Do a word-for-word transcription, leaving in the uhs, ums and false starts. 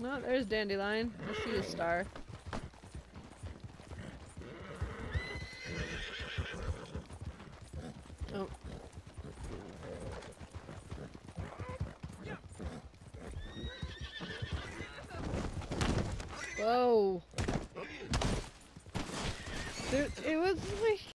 No, there's Dandelion. I see a star. Oh. Whoa. There, it was like